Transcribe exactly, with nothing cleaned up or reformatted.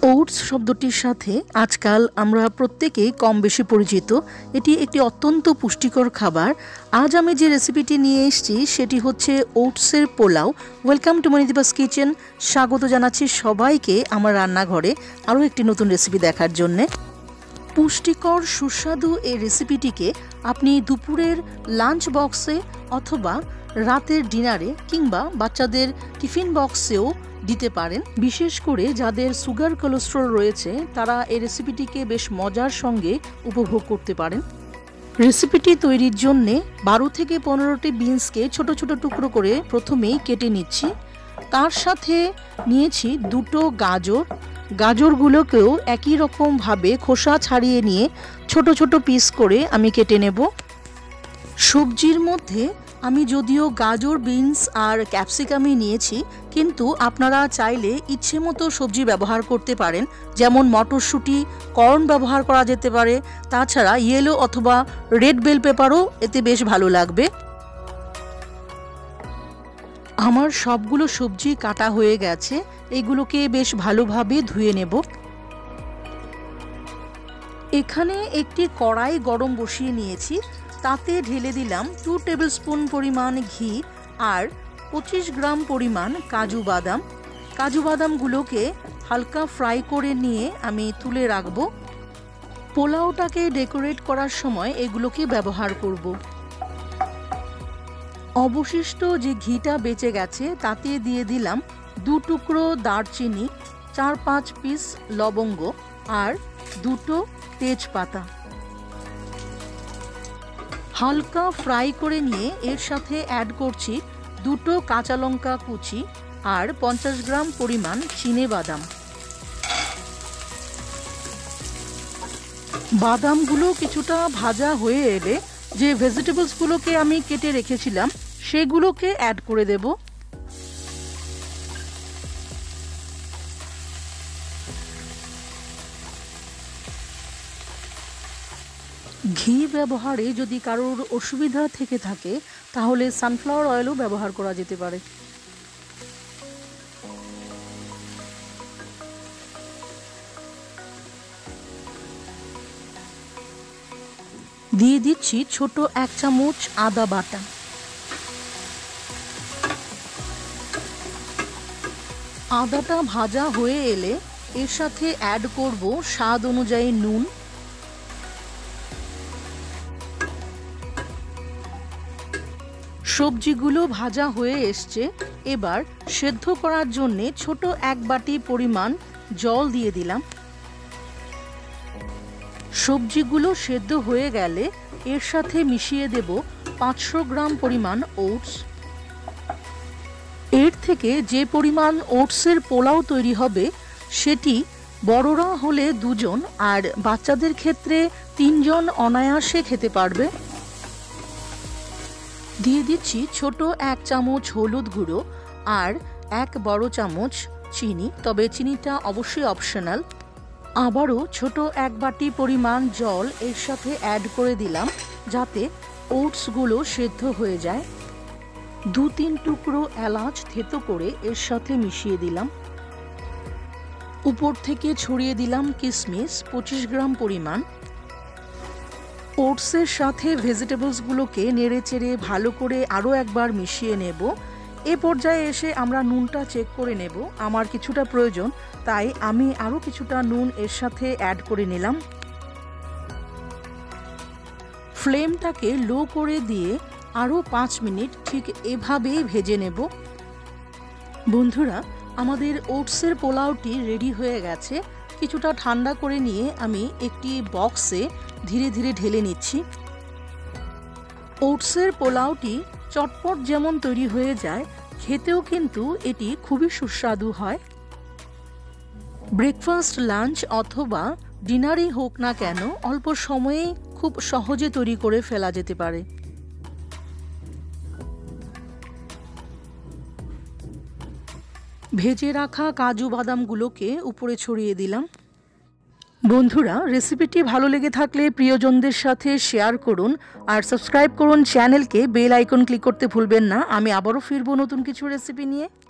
Oats শব্দটির সাথে আজকাল আমরা প্রত্যেকেই কম বেশি পরিচিত। এটি একটি অত্যন্ত পুষ্টিকর খাবার। আজ আমি যে রেসিপিটি নিয়ে এসেছি সেটি হচ্ছে ওটসের পোলাও। Welcome to Monidipa's kitchen. স্বাগত জানাচ্ছি সবাইকে আমার রান্নাঘরে আরও একটি নতুন রেসিপি দেখার জন্যে। পুষ্টিকর সুস্বাদু এই রেসিপিটিকে আপনি দুপুরের লাঞ্চ বক্সে অথবা রাতের ডিনারে কিংবা বাচ্চাদের টিফিন বক্সেও দিতে পারেন। বিশেষ করে যাদের সুগার কোলেস্ট্রল রয়েছে তারা এই রেসিপিটিকে বেশ মজার সঙ্গে উপভোগ করতে পারেন। রেসিপিটি তৈরির জন্যে বারো থেকে পনেরোটি বিনসকে ছোট ছোট টুকরো করে প্রথমেই কেটে নিচ্ছি। তার সাথে নিয়েছি দুটো গাজর। গাজরগুলোকেও একই রকমভাবে খোসা ছাড়িয়ে নিয়ে ছোট ছোট পিস করে আমি কেটে নেব। সবজির মধ্যে আমি যদিও গাজর, বিনস আর ক্যাপসিকামই নিয়েছি, কিন্তু আপনারা চাইলে ইচ্ছে মতো সবজি ব্যবহার করতে পারেন। যেমন মটরশুঁটি, কর্ন ব্যবহার করা যেতে পারে। তাছাড়া ইয়েলো অথবা রেড বেল পেপারও এতে বেশ ভালো লাগবে। আমার সবগুলো সবজি কাটা হয়ে গেছে। এগুলোকে বেশ ভালোভাবে ধুয়ে নেব। এখানে একটি কড়াই গরম বসিয়ে নিয়েছি। তাতে ঢেলে দিলাম টু টেবিল স্পুন পরিমাণ ঘি আর পঁচিশ গ্রাম পরিমাণ কাজু বাদাম। কাজু বাদামগুলোকে হালকা ফ্রাই করে নিয়ে আমি তুলে রাখবো। পোলাওটাকে ডেকোরেট করার সময় এগুলোকে ব্যবহার করব। অবশিষ্ট যে ঘিটা বেঁচে গেছে তাতে দিয়ে দিলাম দু টুকরো দারচিনি, চার পাঁচ পিস লবঙ্গ আর দুটো তেজপাতা। হালকা ফ্রাই করে নিয়ে এর সাথে অ্যাড করছি দুটো কাঁচা লঙ্কা কুচি আর পঞ্চাশ গ্রাম পরিমাণ চিনেবাদাম। বাদামগুলো কিছুটা ভাজা হয়ে এলে যে ভেজিটেবলসগুলোকে আমি কেটে রেখেছিলাম সেগুলোকে অ্যাড করে দেব। ঘি ব্যবহারে যদি কারোর অসুবিধা থেকে থাকে তাহলে সানফ্লাওয়ার অয়েলও ব্যবহার করা যেতে পারে। দিয়ে দিচ্ছি ছোট এক চামচ আদা বাটা। আদাটা ভাজা হয়ে এলে এর সাথে অ্যাড করব স্বাদ অনুযায়ী নুন। সবজিগুলো ভাজা হয়ে এসছে। এবার সেদ্ধ করার জন্য ছোট এক বাটি পরিমাণ জল দিয়ে দিলাম। সবজিগুলো সেদ্ধ হয়ে গেলে এর সাথে মিশিয়ে দেব পাঁচশো গ্রাম পরিমাণ ওটস। এর থেকে যে পরিমাণ ওটসের পোলাও তৈরি হবে সেটি বড়রা হলে দুজন আর বাচ্চাদের ক্ষেত্রে তিনজন অনায়াসে খেতে পারবে। দিয়ে দিচ্ছি ছোট এক চামচ হলুদ গুঁড়ো আর এক বড় চামচ চিনি, তবে চিনিটা অবশ্যই অপশনাল। আবারও ছোট এক বাটি পরিমাণ জল এর সাথে অ্যাড করে দিলাম যাতে ওটসগুলো সেদ্ধ হয়ে যায়। দু তিন টুকরো এলাচ থেতো করে এর সাথে মিশিয়ে দিলাম। উপর থেকে ছড়িয়ে দিলাম কিশমিশ পঁচিশ গ্রাম পরিমাণ। ওটসের সাথে ভেজিটেবলসগুলোকে নেড়ে চেড়ে ভালো করে আরও একবার মিশিয়ে নেব। এ পর্যায়ে এসে আমরা নুনটা চেক করে নেব। আমার কিছুটা প্রয়োজন, তাই আমি আরও কিছুটা নুন এর সাথে অ্যাড করে নিলাম। ফ্লেমটাকে লো করে দিয়ে আরও পাঁচ মিনিট ঠিক এভাবেই ভেজে নেব। বন্ধুরা, আমাদের ওটসের পোলাওটি রেডি হয়ে গেছে। কিছুটা ঠান্ডা করে নিয়ে আমি একটি বক্সে ধীরে ধীরে ঢেলে নিচ্ছি। ওটসের পোলাওটি চটপট যেমন তৈরি হয়ে যায়, খেতেও কিন্তু এটি খুবই সুস্বাদু হয়। ব্রেকফাস্ট, লাঞ্চ অথবা ডিনারই হোক না কেন অল্প সময়ে খুব সহজে তৈরি করে ফেলা যেতে পারে। ভেজে রাখা কাজু বাদামগুলোকে উপরে ছড়িয়ে দিলাম। বন্ধুরা, রেসিপিটি ভালো লেগে থাকলে প্রিয়জনদের সাথে শেয়ার করুন আর সাবস্ক্রাইব করুন চ্যানেলকে। বেল আইকন ক্লিক করতে ভুলবেন না। আমি আবারও ফিরবো নতুন কিছু রেসিপি নিয়ে।